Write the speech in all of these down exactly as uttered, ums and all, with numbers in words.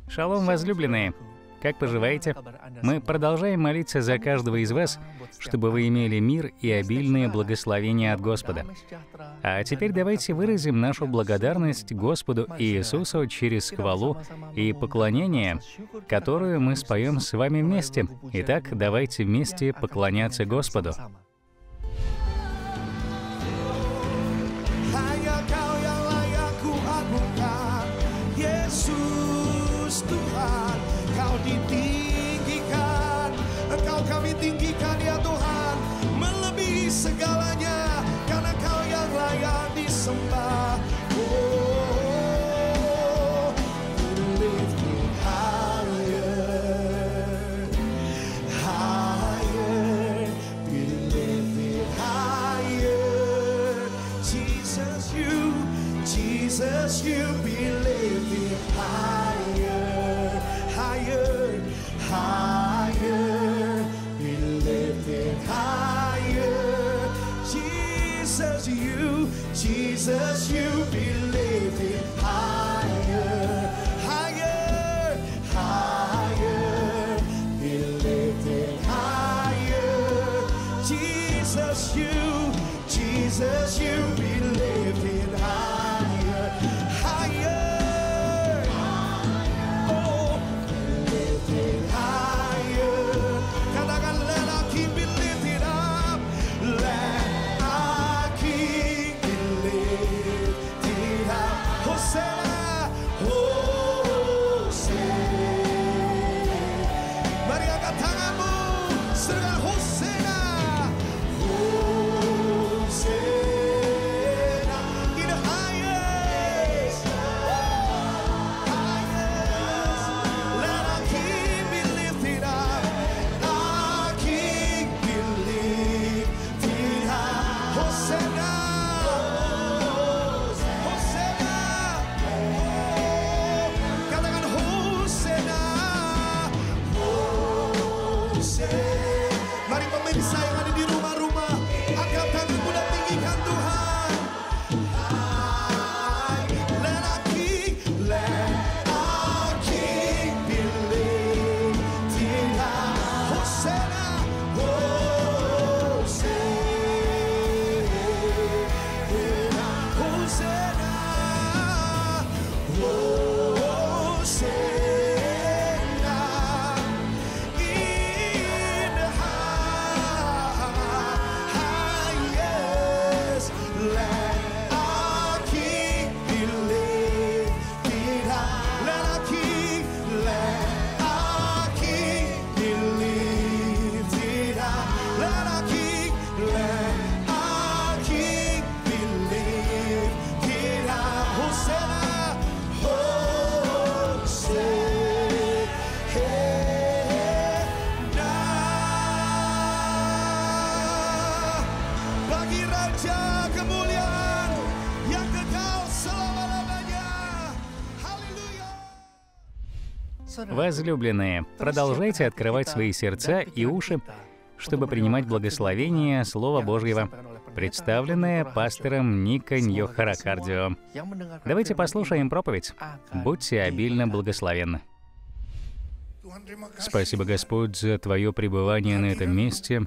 Шалом, возлюбленные! Как поживаете? Мы продолжаем молиться за каждого из вас, чтобы вы имели мир и обильное благословение от Господа. А теперь давайте выразим нашу благодарность Господу Иисусу через хвалу и поклонение, которую мы споем с вами вместе. Итак, давайте вместе поклоняться Господу. Tuhan, Kau ditinggikan, Engkau kami tinggikan ya Tuhan, melebihi segalanya, karena Kau yang layak disembah. Oh, we lift you higher, higher, we lift you higher. Jesus, you, Jesus, you be lifted higher. Higher, higher, be lifted higher. Jesus, you, Jesus, you be lifted higher. Higher, higher, be lifted higher. Jesus, you, Jesus, you be lifted higher. Higher. Возлюбленные, продолжайте открывать свои сердца и уши, чтобы принимать благословение Слова Божьего, представленное пастором Ника Ньохаракардио. Давайте послушаем проповедь. Будьте обильно благословенны. Спасибо, Господь, за Твое пребывание на этом месте,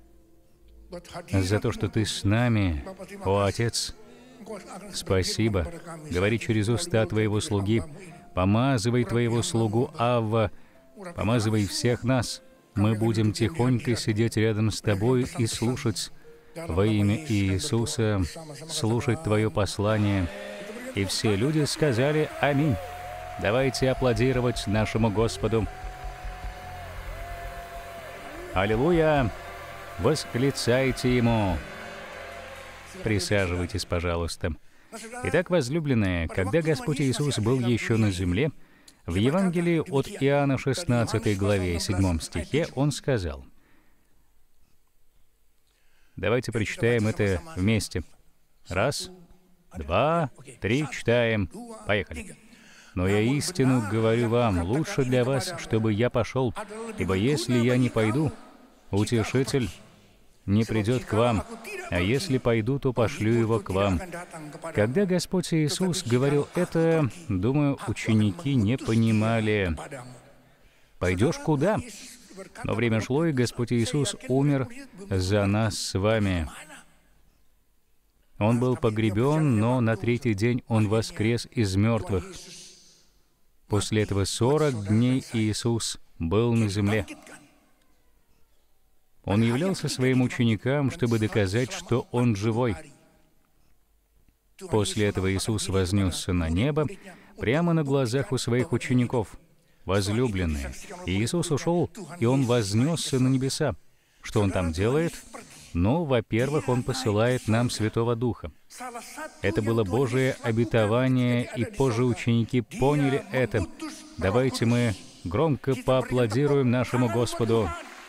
за то, что Ты с нами, о Отец. Спасибо. Говори через уста Твоего слуги. Помазывай Твоего слугу Авва, помазывай всех нас. Мы будем тихонько сидеть рядом с Тобой и слушать во имя Иисуса, слушать Твое послание. И все люди сказали «Аминь». Давайте аплодировать нашему Господу. Аллилуйя! Восклицайте Ему! Присаживайтесь, пожалуйста. Итак, возлюбленные, когда Господь Иисус был еще на земле, в Евангелии от Иоанна шестнадцатой главе седьмом стихе Он сказал. Давайте прочитаем это вместе. Раз, два, три, читаем. Поехали. «Но я истину говорю вам, лучше для вас, чтобы я пошел, ибо если я не пойду, Утешитель не придет к вам, а если пойду, то пошлю его к вам». Когда Господь Иисус говорил это, думаю, ученики не понимали. «Пойдешь куда?» Но время шло, и Господь Иисус умер за нас с вами. Он был погребен, но на третий день Он воскрес из мертвых. После этого сорок дней Иисус был на земле. Он являлся своим ученикам, чтобы доказать, что Он живой. После этого Иисус вознесся на небо прямо на глазах у своих учеников. Возлюбленные, Иисус ушел, и Он вознесся на небеса. Что Он там делает? Ну, во-первых, Он посылает нам Святого Духа. Это было Божие обетование, и позже ученики поняли это. Давайте мы громко поаплодируем нашему Господу.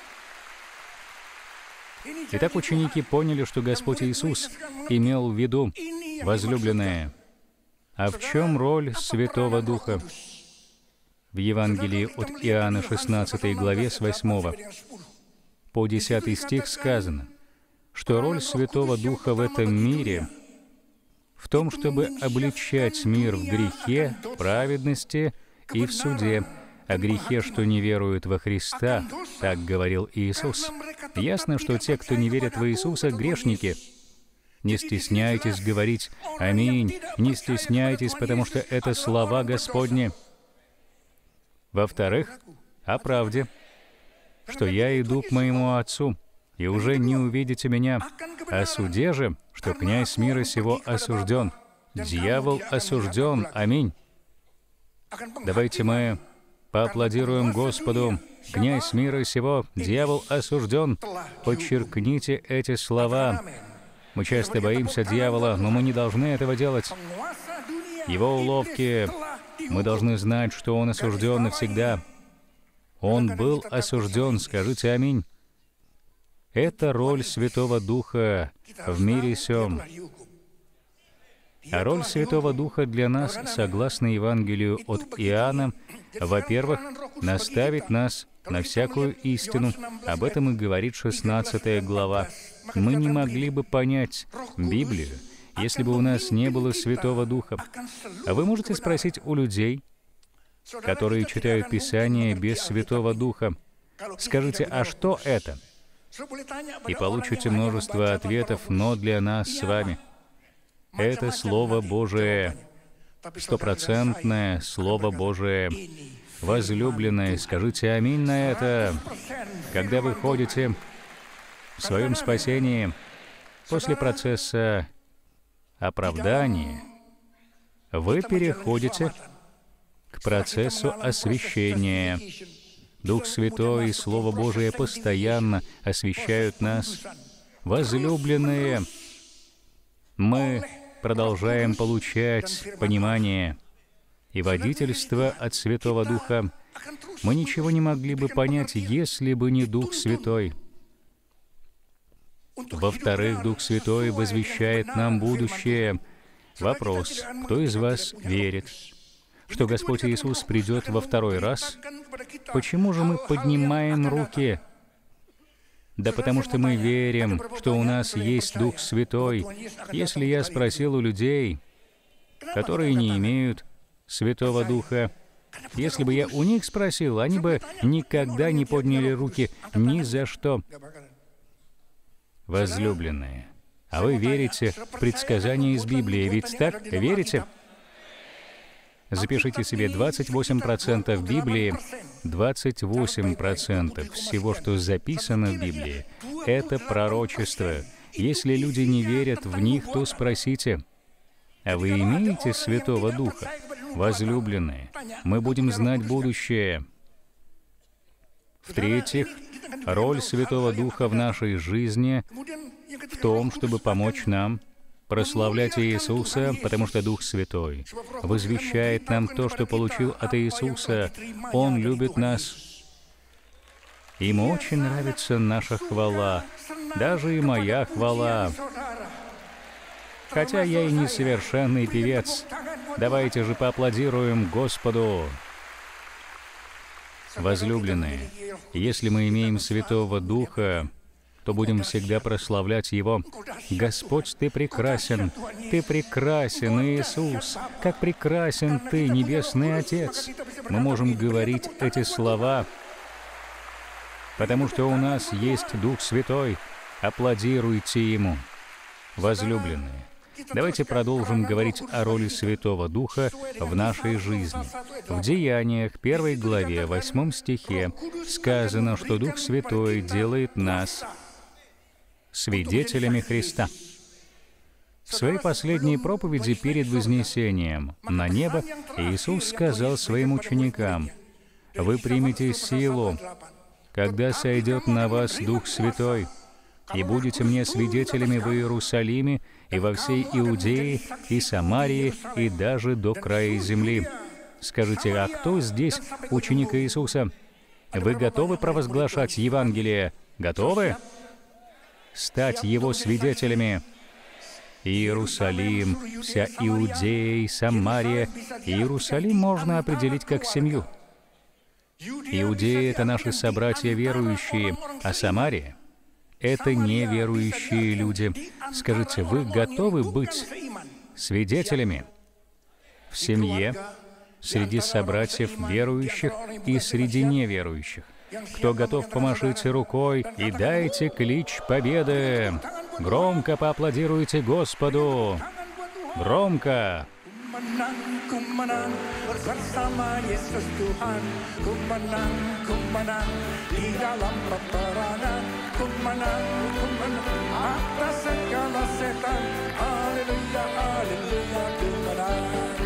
Итак, ученики поняли, что Господь Иисус имел в виду, возлюбленные. А в чем роль Святого Духа? В Евангелии от Иоанна, шестнадцатой главе, с восьмого по десятый стих сказано, что роль Святого Духа в этом мире в том, чтобы обличать мир в грехе, праведности и в суде, о грехе, что не веруют во Христа, так говорил Иисус. Ясно, что те, кто не верят в Иисуса, грешники. Не стесняйтесь говорить «Аминь», не стесняйтесь, потому что это слова Господни. Во-вторых, о правде, что я иду к моему Отцу, и уже не увидите меня, о суде же, что князь мира сего осужден, дьявол осужден. Аминь. Давайте мы поаплодируем Господу. Князь мира сего, дьявол осужден. Подчеркните эти слова. Мы часто боимся дьявола, но мы не должны этого делать. Его уловки. Мы должны знать, что он осужден навсегда. Он был осужден. Скажите аминь. Это роль Святого Духа в мире сём. А роль Святого Духа для нас, согласно Евангелию от Иоанна, во-первых, наставить нас на всякую истину. Об этом и говорит шестнадцатая глава. Мы не могли бы понять Библию, если бы у нас не было Святого Духа. А вы можете спросить у людей, которые читают Писание без Святого Духа, скажите, а что это? И получите множество ответов, но для нас с вами это Слово Божие, стопроцентное Слово Божие. Возлюбленные, скажите аминь на это. Когда вы ходите в своем спасении после процесса оправдания, вы переходите к процессу освящения. Дух Святой и Слово Божие постоянно освящают нас. Возлюбленные, мы продолжаем получать понимание и водительство от Святого Духа. Мы ничего не могли бы понять, если бы не Дух Святой. Во-вторых, Дух Святой возвещает нам будущее. Вопрос: кто из вас верит, что Господь Иисус придет во второй раз? Почему же мы поднимаем руки? Да потому что мы верим, что у нас есть Дух Святой. Если я спросил у людей, которые не имеют Святого Духа, если бы я у них спросил, они бы никогда не подняли руки ни за что. Возлюбленные, а вы верите в предсказания из Библии, ведь так? Верите? Запишите себе двадцать восемь процентов Библии, двадцать восемь процентов всего, что записано в Библии, это пророчество. Если люди не верят в них, то спросите, а вы имеете Святого Духа? Возлюбленные, мы будем знать будущее. В-третьих, роль Святого Духа в нашей жизни в том, чтобы помочь нам прославлять Иисуса, потому что Дух Святой возвещает нам то, что получил от Иисуса. Он любит нас. Ему очень нравится наша хвала, даже и моя хвала. Хотя я и не совершенный певец, давайте же поаплодируем Господу. Возлюбленные, если мы имеем Святого Духа, то будем всегда прославлять Его. Господь, Ты прекрасен, Ты прекрасен, Иисус, как прекрасен Ты, Небесный Отец. Мы можем говорить эти слова, потому что у нас есть Дух Святой. Аплодируйте Ему. Возлюбленные, давайте продолжим говорить о роли Святого Духа в нашей жизни. В Деяниях, первой главе, восьмом стихе, сказано, что Дух Святой делает нас свидетелями Христа. В своей последней проповеди перед вознесением на небо Иисус сказал своим ученикам: «Вы примете силу, когда сойдет на вас Дух Святой, и будете мне свидетелями в Иерусалиме и во всей Иудее и Самарии и даже до края земли». Скажите, а кто здесь ученик Иисуса? Вы готовы провозглашать Евангелие? Готовы стать Его свидетелями? Иерусалим, вся Иудея и Самария. Иерусалим можно определить как семью. Иудея — это наши собратья верующие, а Самария — это неверующие люди. Скажите, вы готовы быть свидетелями в семье, среди собратьев верующих и среди неверующих? Кто готов, помашите рукой и дайте клич победы. Громко поаплодируйте Господу. Громко. Ku menang bersama Yesus Tuhan. Ku menang, ku menang di dalam peperangan. Ku menang, ku menang atas segala setan. Haleluya, haleluya, ku menang.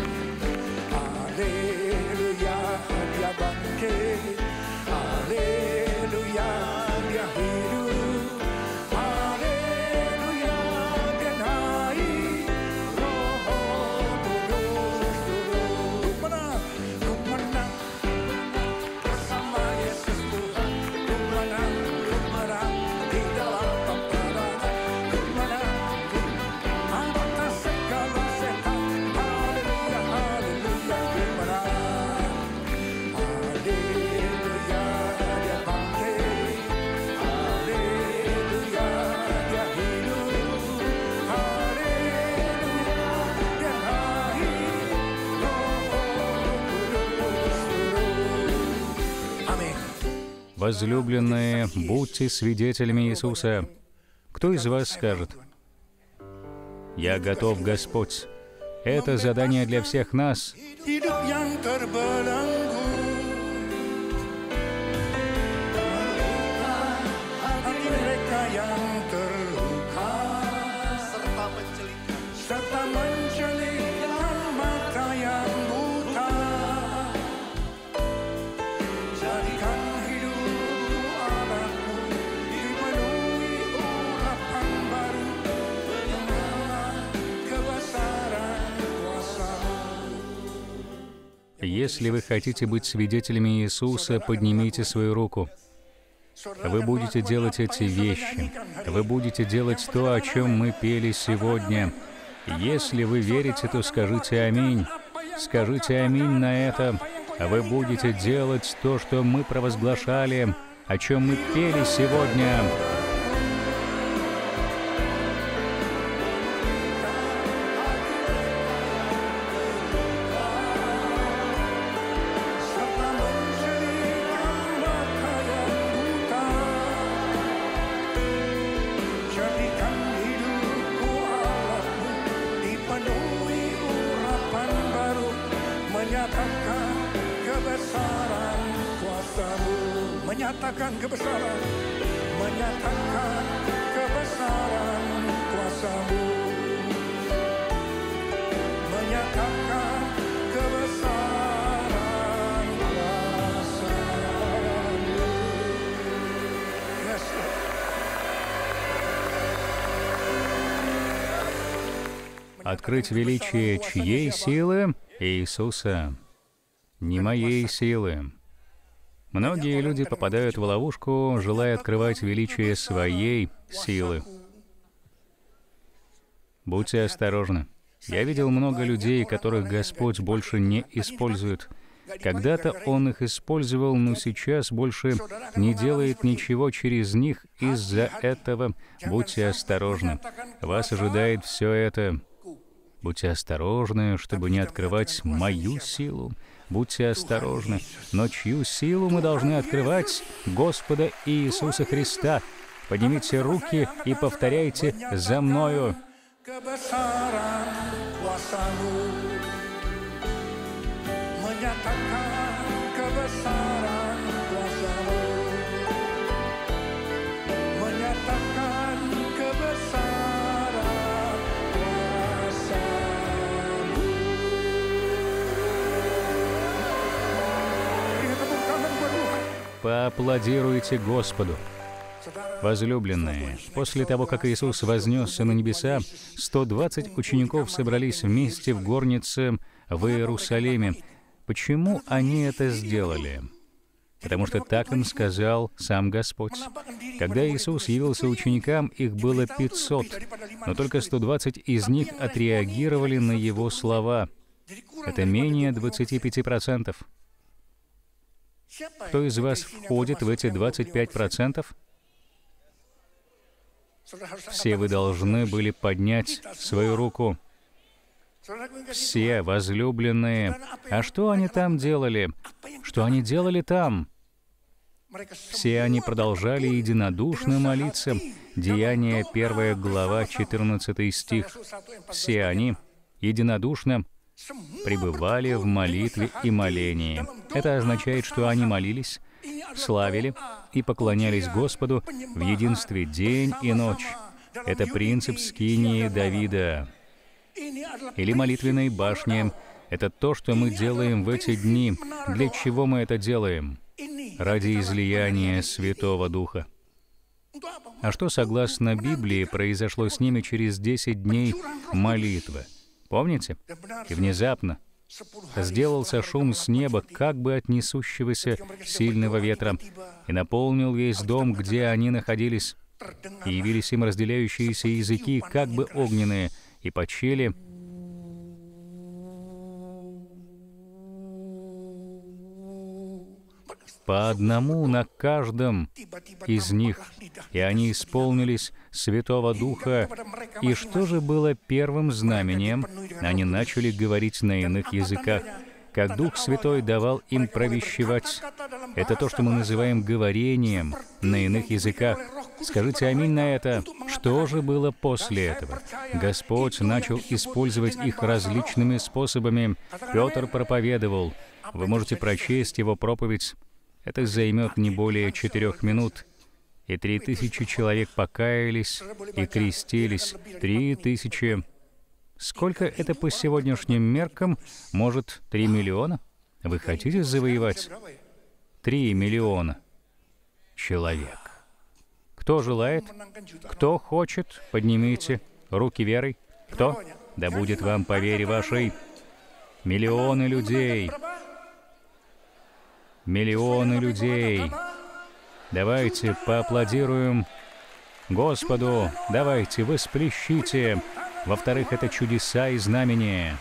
Haleluya, dia bangkit. Haleluya, dia hidup. Haleluya, dia naik. Roh Kudus turun. Ku menang, ku menang bersama Yesus Tuhan. Ku menang, ku menang di dalam peperangan. Ku menang, ku menang atas segala setan. Haleluya, haleluya, ku menang. Haleluya, dia bangkit. Haleluya, dia hidup. Haleluya, dia naik. Roh Kudus turun. Amin. Возлюбленные, будьте свидетелями Иисуса. Кто из вас скажет: «Я готов, Господь»? Это задание для всех нас. Hidup yang terbelenggu, hati mereka yang terluka, serta mencelitkan mata yang buta. Jadikan hidupku Allahku dipenuhi urapan baru, mengenal kebesaran kuasa-Mu. Если вы хотите быть свидетелями Иисуса, поднимите свою руку. Вы будете делать эти вещи. Вы будете делать то, о чем мы пели сегодня. Если вы верите, то скажите «Аминь». Скажите «Аминь» на это. Вы будете делать то, что мы провозглашали, о чем мы пели сегодня. Serta mencelitkan mata yang buta. Jadikan hidupku Allahku dipenuhi urapan baru, menyatakan kebesaran kuasa-Mu. Menyatakan kebesaran, menyatakan kebesaran kuasa-Mu. Menyatakan kebesaran kuasa-Mu. Yes, Lord. Открыть величие чьей силы? Иисуса. Не моей силы. Многие люди попадают в ловушку, желая открывать величие своей силы. Будьте осторожны. Я видел много людей, которых Господь больше не использует. Когда-то Он их использовал, но сейчас больше не делает ничего через них из-за этого. Будьте осторожны. Вас ожидает все это. Будьте осторожны, чтобы не открывать мою силу. Будьте осторожны. Но чью силу мы должны открывать? Господа Иисуса Христа. Поднимите руки и повторяйте за мною. Kebesaran kuasa-Mu, menyatakan kebesaran kuasa-Mu, menyatakan kebesaran kuasa-Mu. Ini tepuk tangan buat Tuhan. Поаплодируйте Господу. Возлюбленные, после того, как Иисус вознесся на небеса, сто двадцать учеников собрались вместе в горнице в Иерусалиме. Почему они это сделали? Потому что так им сказал сам Господь. Когда Иисус явился ученикам, их было пятьсот, но только сто двадцать из них отреагировали на Его слова. Это менее двадцати пяти процентов. Кто из вас входит в эти двадцать пять процентов? Все вы должны были поднять свою руку. Все возлюбленные. А что они там делали? Что они делали там? Все они продолжали единодушно молиться. Деяния, первая глава, четырнадцатый стих. Все они единодушно пребывали в молитве и молении. Это означает, что они молились, славили и поклонялись Господу в единстве день и ночь. Это принцип скинии Давида или молитвенной башни. Это то, что мы делаем в эти дни. Для чего мы это делаем? Ради излияния Святого Духа. А что, согласно Библии, произошло с ними через десять дней молитвы? Помните? И внезапно сделался шум с неба, как бы от несущегося сильного ветра, и наполнил весь дом, где они находились. И явились им разделяющиеся языки, как бы огненные, и почели по одному на каждом из них, и они исполнились Святого Духа. И что же было первым знамением? Они начали говорить на иных языках, как Дух Святой давал им провещевать. Это то, что мы называем говорением на иных языках. Скажите аминь на это. Что же было после этого? Господь начал использовать их различными способами. Петр проповедовал. Вы можете прочесть его проповедь. Это займет не более четырех минут. И три тысячи человек покаялись и крестились. Три тысячи. Сколько это по сегодняшним меркам? Может, три миллиона? Вы хотите завоевать три миллиона человек? Кто желает? Кто хочет? Поднимите руки верой. Кто? Да будет вам по вере вашей. Миллионы людей. Миллионы людей. Давайте поаплодируем Господу. Давайте восплещите. Во-вторых, это чудеса и знамения.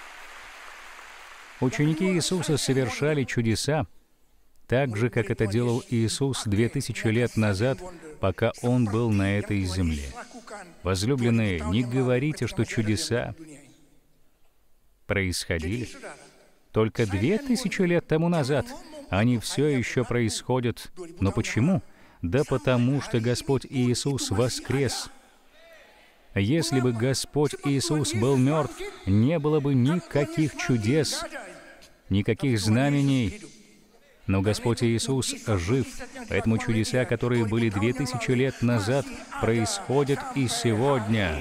Ученики Иисуса совершали чудеса, так же, как это делал Иисус две тысячи лет назад, пока Он был на этой земле. Возлюбленные, не говорите, что чудеса происходили только две тысячи лет тому назад. Они все еще происходят. Но почему? Да потому что Господь Иисус воскрес. Если бы Господь Иисус был мертв, не было бы никаких чудес, никаких знамений. Но Господь Иисус жив, поэтому чудеса, которые были две тысячи лет назад, происходят и сегодня.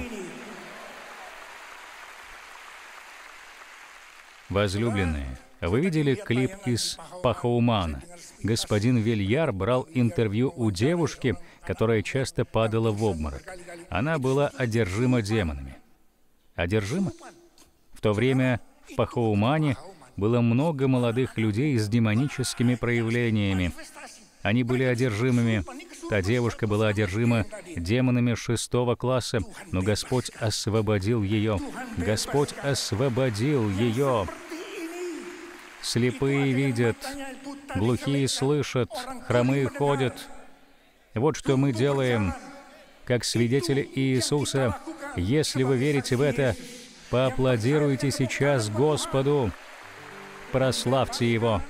Возлюбленные, вы видели клип из Пахаумана? Господин Вильяр брал интервью у девушки, которая часто падала в обморок. Она была одержима демонами. Одержима? В то время в Пахаумане было много молодых людей с демоническими проявлениями. Они были одержимыми. Та девушка была одержима демонами шестого класса, но Господь освободил ее. Господь освободил ее. Слепые видят, глухие слышат, хромые ходят. Вот что мы делаем, как свидетели Иисуса. Если вы верите в это, поаплодируйте сейчас Господу, прославьте Его.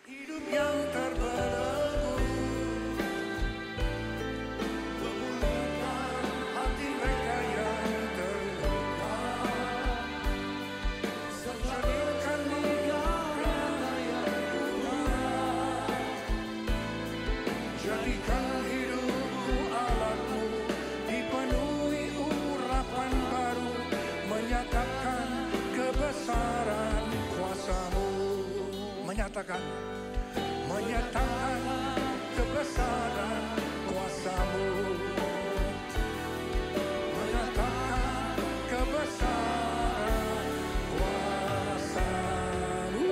Menyatakan, menyatakan kebesaran kuasa-Mu, menyatakan kebesaran kuasa-Mu.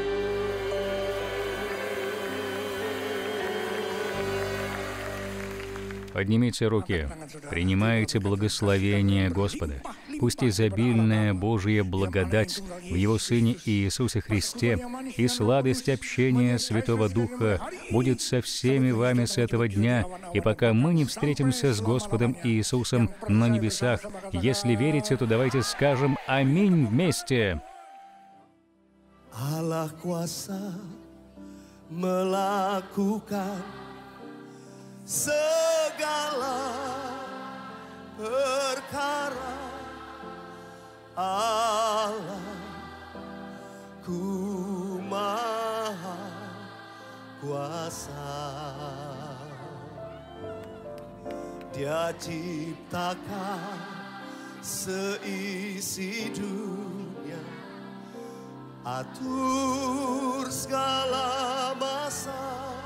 Поднимите руки, принимайте благословение Господа. Пусть изобильная Божья благодать в Его Сыне Иисусе Христе и сладость общения Святого Духа будет со всеми вами с этого дня, и пока мы не встретимся с Господом Иисусом на небесах. Если верите, то давайте скажем «Аминь» вместе. Allah kuasa melakukan segala perkara. Allahku maha kuasa. Dia ciptakan seisi dunia, atur segala masa.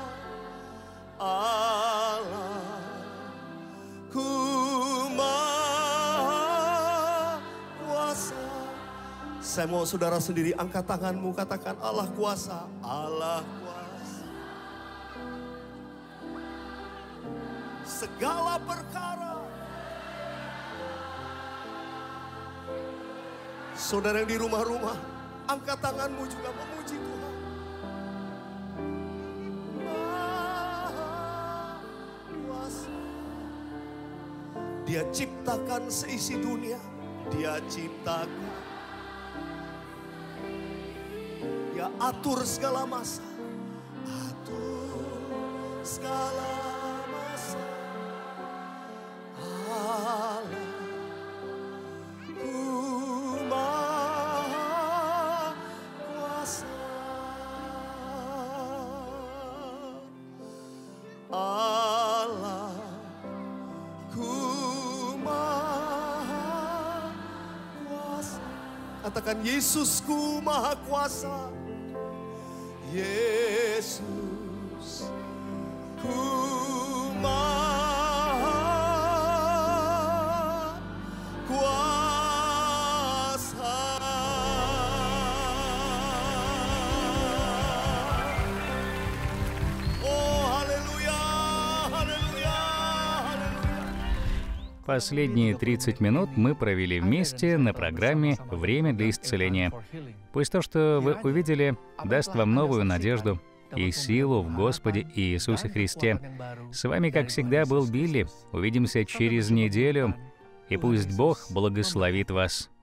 Allahku maha kuasa. Saya mau saudara sendiri angkat tanganmu, katakan Allah kuasa, Allah kuasa. Segala perkara. Saudara yang di rumah-rumah, angkat tanganmu juga memuji Tuhan. Maha kuasa. Dia ciptakan seisi dunia, Dia ciptakan, Dia atur segala masa, atur segala masa. Allahku maha kuasa. Allahku maha kuasa. Katakan Yesusku maha kuasa. Yesus ku maha kuasa. Oh, haleluya, haleluya, haleluya. Последние тридцать минут мы провели вместе на программе «Время для исцеления». Пусть то, что вы увидели, даст вам новую надежду и силу в Господе Иисусе Христе. С вами, как всегда, был Билли. Увидимся через неделю, и пусть Бог благословит вас.